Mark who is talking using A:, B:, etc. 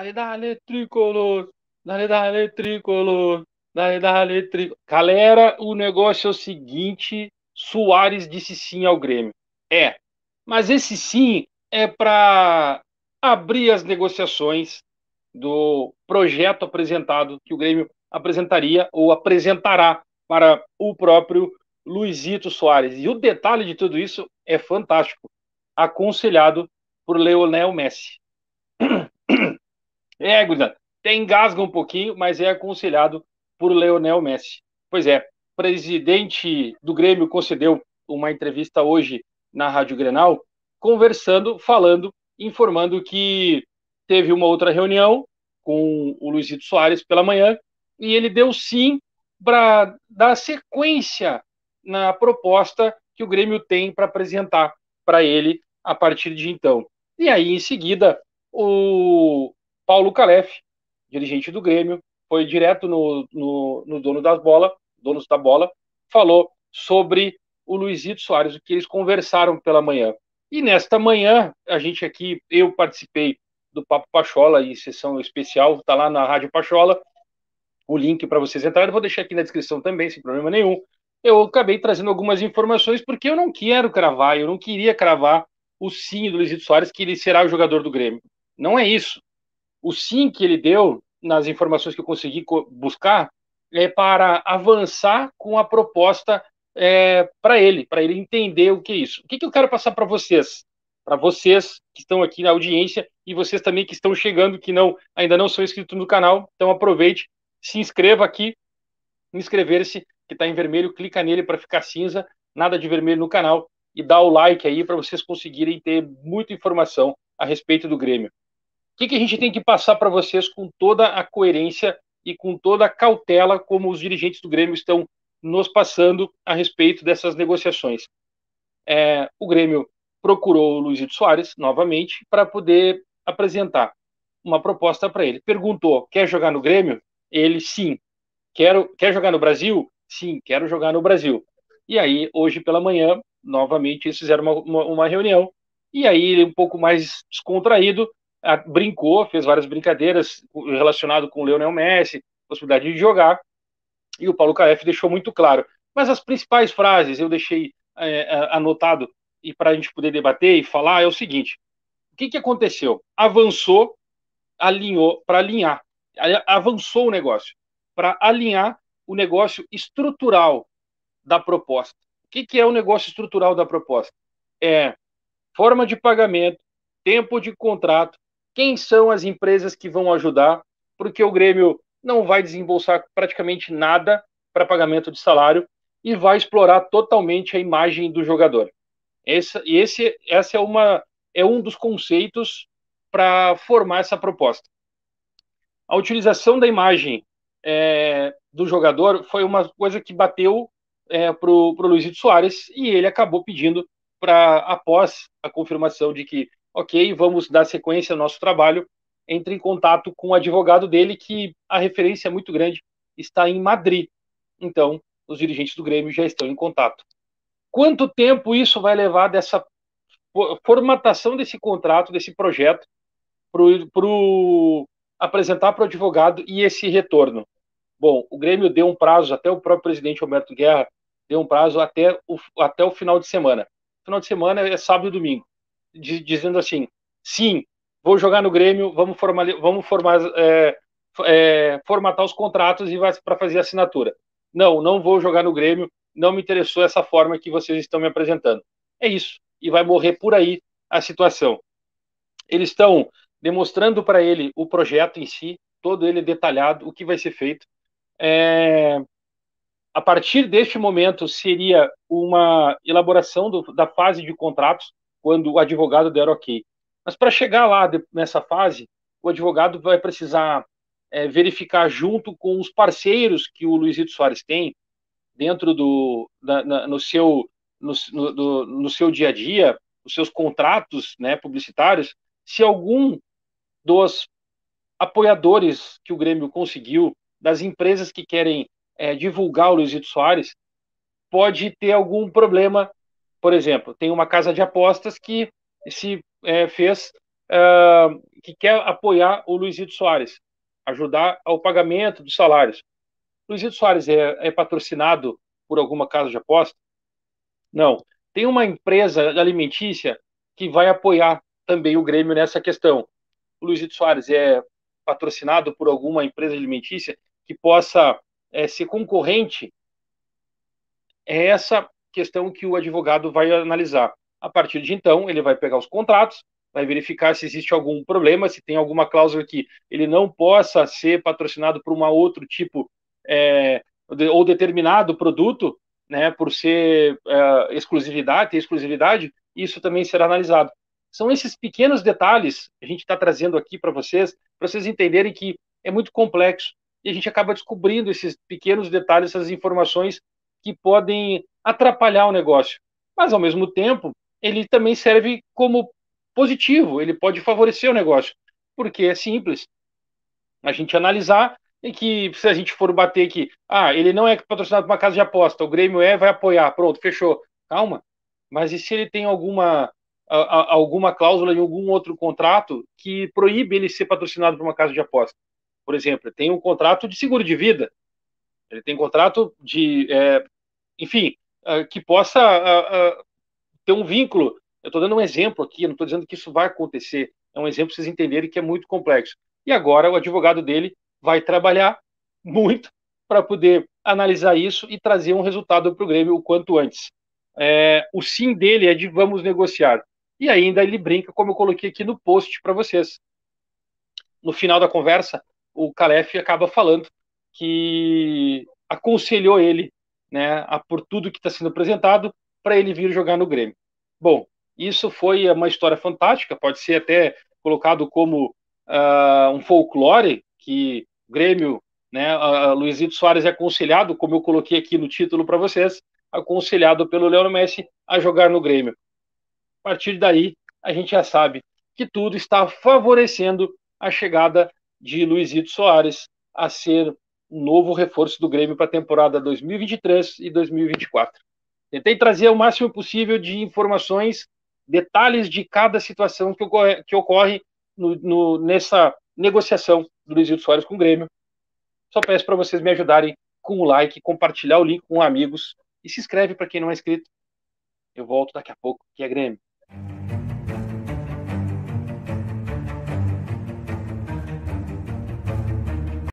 A: dale, tricolor, dale, tricolor, dale, tricolor. Galera, o negócio é o seguinte, Soares disse sim ao Grêmio. Mas esse sim é para abrir as negociações do projeto apresentado, que o Grêmio apresentaria ou apresentará para o próprio Luizito Soares. E o detalhe de tudo isso é fantástico. Aconselhado por Leonel Messi. Guilherme, até engasga um pouquinho, mas é aconselhado por Leonel Messi. Pois é, o presidente do Grêmio concedeu uma entrevista hoje na Rádio Grenal, falando, informando que teve uma outra reunião com o Luizito Soares pela manhã e ele deu sim para dar sequência na proposta que o Grêmio tem para apresentar para ele a partir de então. E aí, em seguida, o Paulo Calef, dirigente do Grêmio, foi direto no dono das bolas, donos da bola, falou sobre o Luizito Soares, o que eles conversaram pela manhã. E nesta manhã, a gente aqui, eu participei do Papo Pachola em sessão especial, está lá na Rádio Pachola, o link para vocês entrarem, eu vou deixar aqui na descrição também, sem problema nenhum. Eu acabei trazendo algumas informações porque eu não quero cravar, eu não queria cravar o sim do Luizito Soares que ele será o jogador do Grêmio. Não é isso. O sim que ele deu, nas informações que eu consegui buscar, é para avançar com a proposta para ele entender o que é isso. O que eu quero passar para vocês que estão aqui na audiência e vocês também que estão chegando, que ainda não são inscritos no canal, então aproveite, se inscreva aqui, inscrever-se, que está em vermelho, clica nele para ficar cinza, nada de vermelho no canal, e dá o like aí para vocês conseguirem ter muita informação a respeito do Grêmio. O que a gente tem que passar para vocês com toda a coerência e com toda a cautela, como os dirigentes do Grêmio estão nos passando a respeito dessas negociações? O Grêmio procurou o Luizito Soares novamente para poder apresentar uma proposta para ele. Perguntou: quer jogar no Grêmio? Ele, sim. Quer jogar no Brasil? Sim, quero jogar no Brasil. E aí, hoje pela manhã, novamente, eles fizeram uma reunião. E aí, ele, um pouco mais descontraído, brincou, fez várias brincadeiras relacionado com o Leonel Messi, possibilidade de jogar. E o Paulo Caef deixou muito claro. Mas as principais frases eu deixei anotado e para a gente poder debater e falar é o seguinte: o que aconteceu? Avançou, alinhou para alinhar, avançou o negócio para alinhar o negócio estrutural da proposta. O que é o negócio estrutural da proposta? É forma de pagamento, tempo de contrato, quem são as empresas que vão ajudar, porque o Grêmio não vai desembolsar praticamente nada para pagamento de salário e vai explorar totalmente a imagem do jogador. Essa é um dos conceitos para formar essa proposta. A utilização da imagem do jogador foi uma coisa que bateu para o Luizito Soares e ele acabou pedindo para, após a confirmação de que, ok, vamos dar sequência ao nosso trabalho, entre em contato com o advogado dele, que a referência é muito grande, está em Madrid. Então, os dirigentes do Grêmio já estão em contato. Quanto tempo isso vai levar dessa formatação desse contrato, desse projeto, apresentar para o advogado e esse retorno? Bom, o Grêmio deu um prazo, até o próprio presidente Roberto Guerra deu um prazo até o final de semana. Final de semana é sábado e domingo, dizendo assim: sim, vou jogar no Grêmio, vamos formatar os contratos e para fazer a assinatura. Não vou jogar no Grêmio, não me interessou essa forma que vocês estão me apresentando. É isso, e vai morrer por aí a situação. Eles estão demonstrando para ele o projeto em si, todo ele detalhado, o que vai ser feito. A partir deste momento, seria uma elaboração da fase de contratos, quando o advogado der ok. Mas para chegar lá, nessa fase, o advogado vai precisar verificar junto com os parceiros que o Luizito Soares tem, dentro no seu dia a dia, os seus contratos, né, publicitários, se algum dos apoiadores que o Grêmio conseguiu, das empresas que querem divulgar o Luizito Soares, pode ter algum problema. Por exemplo, tem uma casa de apostas que se fez que quer apoiar o Luizito Soares, ajudar ao pagamento dos salários. Luizito Soares é patrocinado por alguma casa de aposta? Não. Tem uma empresa alimentícia que vai apoiar também o Grêmio nessa questão. O Luizito Soares é patrocinado por alguma empresa alimentícia que possa ser concorrente. É essa questão que o advogado vai analisar. A partir de então, ele vai pegar os contratos, vai verificar se existe algum problema, se tem alguma cláusula que ele não possa ser patrocinado por um outro tipo ou determinado produto, né, por ser exclusividade, ter exclusividade, isso também será analisado. São esses pequenos detalhes que a gente está trazendo aqui para vocês entenderem que é muito complexo e a gente acaba descobrindo esses pequenos detalhes, essas informações que podem atrapalhar o negócio. Mas, ao mesmo tempo, ele também serve como positivo, ele pode favorecer o negócio, porque é simples a gente analisar e que se a gente for bater que ele não é patrocinado por uma casa de aposta, o Grêmio vai apoiar, pronto, fechou. Calma, mas e se ele tem alguma cláusula em algum outro contrato que proíbe ele ser patrocinado por uma casa de aposta? Por exemplo, tem um contrato de seguro de vida, ele tem contrato de enfim, que possa ter um vínculo. Eu estou dando um exemplo aqui, não estou dizendo que isso vai acontecer. É um exemplo para vocês entenderem que é muito complexo. E agora o advogado dele vai trabalhar muito para poder analisar isso e trazer um resultado para o Grêmio o quanto antes. O sim dele é de vamos negociar. E ainda ele brinca, como eu coloquei aqui no post para vocês. No final da conversa, o Calef acaba falando que aconselhou ele, né, por tudo que está sendo apresentado, para ele vir jogar no Grêmio. Bom, isso foi uma história fantástica, pode ser até colocado como um folclore, que o Grêmio, né, Luizito Soares é aconselhado, como eu coloquei aqui no título para vocês, aconselhado pelo Lionel Messi a jogar no Grêmio. A partir daí, a gente já sabe que tudo está favorecendo a chegada de Luizito Soares a ser um novo reforço do Grêmio para a temporada 2023 e 2024. Tentei trazer o máximo possível de informações, detalhes de cada situação que ocorre nessa negociação do Luizito Soares com o Grêmio. Só peço para vocês me ajudarem com o like, compartilhar o link com amigos e se inscreve para quem não é inscrito. Eu volto daqui a pouco, que é Grêmio.